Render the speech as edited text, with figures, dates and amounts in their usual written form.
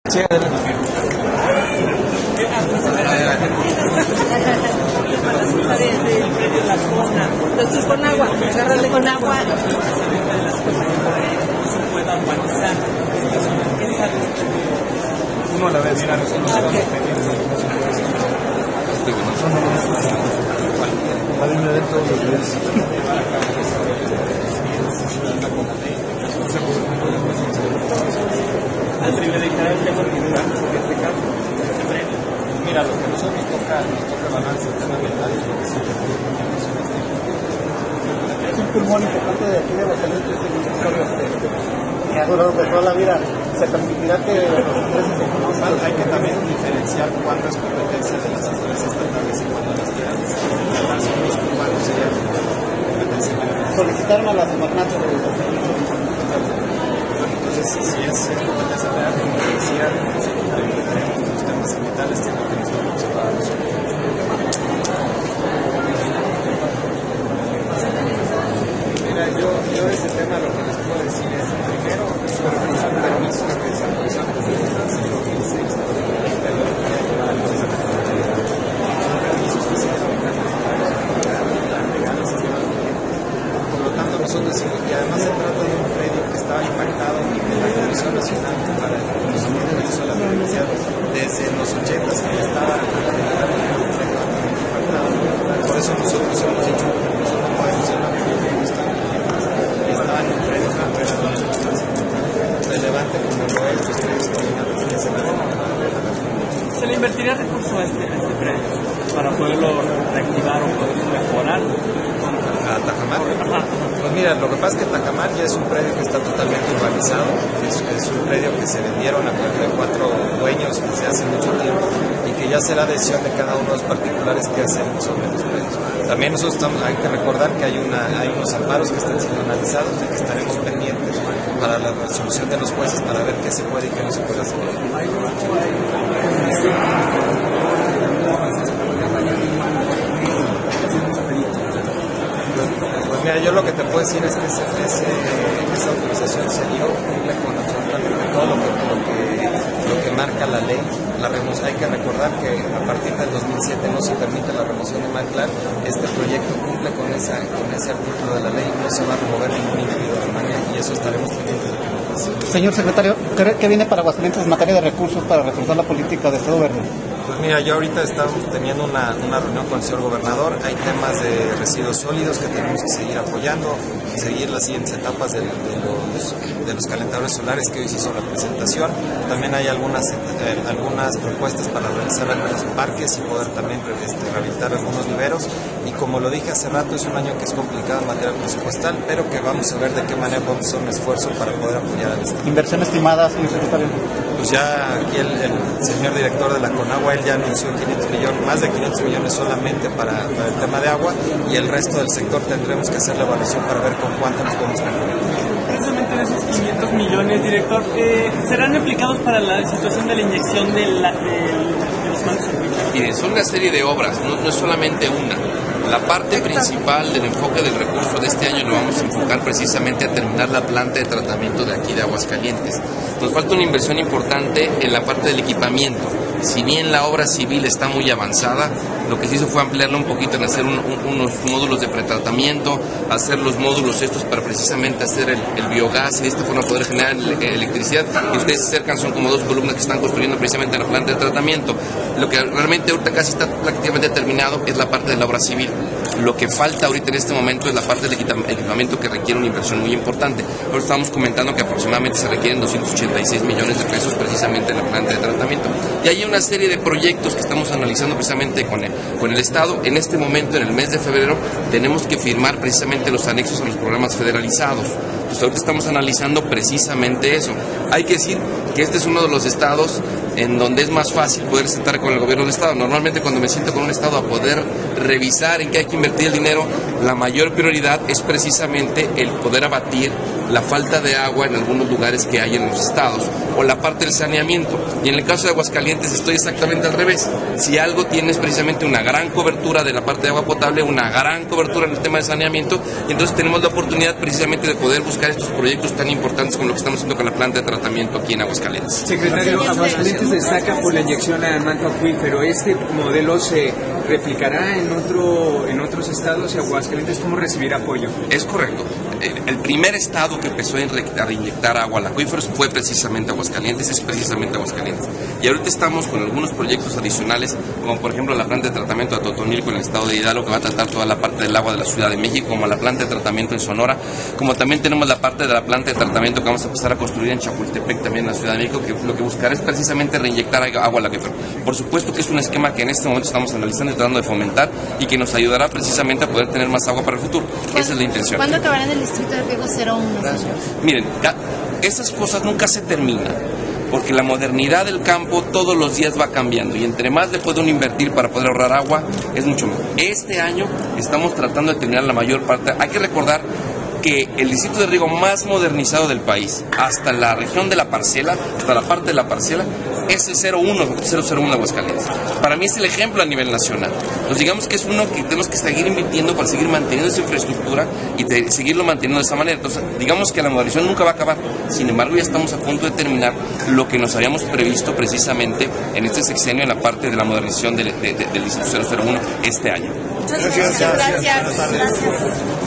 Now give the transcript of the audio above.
Sí, adelante. Entonces con agua, agárrale con agua. Uno a la vez, mira, nosotros vamos al privilegiar el tema ambiental, en este caso, mira, lo que nosotros nos toca balance ambiental es un pulmón importante de aquí de Aguascalientes, que ha durado de toda la vida. Se permitirá que los empresas económicas hay que también diferenciar cuándo es competencia de las empresas estatales y cuándo las federales. Los cubanos serían competencia. Solicitaron a las magnates de los servicios. Entonces, si es competencia real, como decía, los temas ambientales tienen que estar observados. Mira, yo ese tema lo que les puedo decir es, primero, supervisar permisos que se han realizado desde el 2006. Permisos que se por lo tanto, nosotros decimos que además se trata de un predio que estaba impactado y que la Comisión Nacional para el Conocimiento de la Provincia desde los 80s que ya estaba impactado. Por eso nosotros hemos dicho que nosotros no podemos ser una propuesta que estaba en un predio relevante como lo es los predios coordinados que se ¿Se le invertiría recursos a este predio para poderlo reactivar o poderlo mejorar? ¿A Tajamar? Pues mira, lo que pasa es que Tajamar ya es un predio que está totalmente urbanizado, es un predio que se vendieron a 4 dueños desde hace mucho tiempo y que ya será decisión de cada uno de los particulares que hacen sobre los predios. También nosotros hay que recordar que hay unos amparos que están siendo analizados y que estaremos pendientes para la resolución de los jueces para ver qué se puede y qué no se puede hacer. Pues mira, yo lo que te puedo decir es que esa autorización se dio, cumple con absolutamente todo lo que marca la ley. Hay que recordar que a partir del 2007 no se permite la remoción de manglar. Este proyecto cumple con ese artículo de la ley, no se va a remover ningún individuo de manera y eso estaremos pendientes de que no pase. Señor secretario, ¿qué viene para Aguascalientes en materia de recursos para reforzar la política de Estado Verde? Pues mira, yo ahorita estamos teniendo una reunión con el señor gobernador. Hay temas de residuos sólidos que tenemos que seguir apoyando, seguir las siguientes etapas de los calentadores solares que hoy se hizo la presentación. También hay algunas propuestas para realizar algunos parques y poder también rehabilitar algunos viveros. Y como lo dije hace rato, es un año que es complicado en materia presupuestal, pero que vamos a ver de qué manera podemos hacer un esfuerzo para poder apoyar al Estado. ¿Inversión estimada, señor secretario? Pues ya aquí el señor director de la Conagua, él ya anunció 500 millones, más de 500 millones solamente para el tema de agua, y el resto del sector tendremos que hacer la evaluación para ver con cuánto nos podemos comprometer. Precisamente de esos 500 millones, director, ¿serán aplicados para la situación de la inyección de los mandos? Miren, son una serie de obras, no es solamente una. La parte principal del enfoque del recurso de este año lo vamos a enfocar precisamente a terminar la planta de tratamiento de aquí de Aguascalientes. Nos falta una inversión importante en la parte del equipamiento. Si bien la obra civil está muy avanzada, lo que se hizo fue ampliarla un poquito en hacer unos módulos de pretratamiento, hacer los módulos estos para precisamente hacer el biogás y de esta forma poder generar electricidad. Y ustedes se acercan, son como 2 columnas que están construyendo precisamente en la planta de tratamiento. Lo que realmente ahorita casi está prácticamente terminado es la parte de la obra civil. Lo que falta ahorita en este momento es la parte del equipamiento que requiere una inversión muy importante. Ahora estamos comentando que aproximadamente se requieren 286 millones de pesos precisamente en la planta de tratamiento. Y hay una serie de proyectos que estamos analizando precisamente con el Estado. En este momento, en el mes de febrero, tenemos que firmar precisamente los anexos a los programas federalizados. Entonces, ahorita estamos analizando precisamente eso. Hay que decir que este es uno de los estados en donde es más fácil poder sentar con el gobierno del Estado. Normalmente cuando me siento con un Estado a poder revisar en qué hay que invertir el dinero, la mayor prioridad es precisamente el poder abatir la falta de agua en algunos lugares que hay en los estados, o la parte del saneamiento. Y en el caso de Aguascalientes estoy exactamente al revés. Si algo tiene es precisamente una gran cobertura de la parte de agua potable, una gran cobertura en el tema de saneamiento, y entonces tenemos la oportunidad precisamente de poder buscar buscar estos proyectos tan importantes como lo que estamos haciendo con la planta de tratamiento aquí en Aguascalientes. Secretario, Aguascalientes destaca por la inyección a manto acuífero. ¿Este modelo se replicará en otros estados y Aguascalientes cómo recibirá apoyo? Es correcto. El primer estado que empezó a inyectar agua al acuífero fue precisamente Aguascalientes, es precisamente Aguascalientes. Y ahorita estamos con algunos proyectos adicionales, como por ejemplo la planta de tratamiento de Atotonilco en el estado de Hidalgo, que va a tratar toda la parte del agua de la Ciudad de México, como la planta de tratamiento en Sonora, como también tenemos la parte de la planta de tratamiento que vamos a empezar a construir en Chapultepec, también en la Ciudad de México, que lo que buscará es precisamente reinyectar agua al acuífero. Por supuesto que es un esquema que en este momento estamos analizando y tratando de fomentar y que nos ayudará precisamente a poder tener más agua para el futuro. Esa es la intención. ¿Cuándo acabará en el distrito de riego 01? Miren, esas cosas nunca se terminan, porque la modernidad del campo todos los días va cambiando y entre más le puede uno invertir para poder ahorrar agua, es mucho mejor. Este año estamos tratando de terminar la mayor parte. Hay que recordar que el distrito de riego más modernizado del país, hasta la región de la parcela, hasta la parte de la parcela, es el 001 de Aguascalientes. Para mí es el ejemplo a nivel nacional. Entonces digamos que es uno que tenemos que seguir invirtiendo para seguir manteniendo esa infraestructura y seguirlo manteniendo de esa manera. Entonces digamos que la modernización nunca va a acabar. Sin embargo, ya estamos a punto de terminar lo que nos habíamos previsto precisamente en este sexenio en la parte de la modernización del distrito 001 este año. Muchas gracias. Gracias.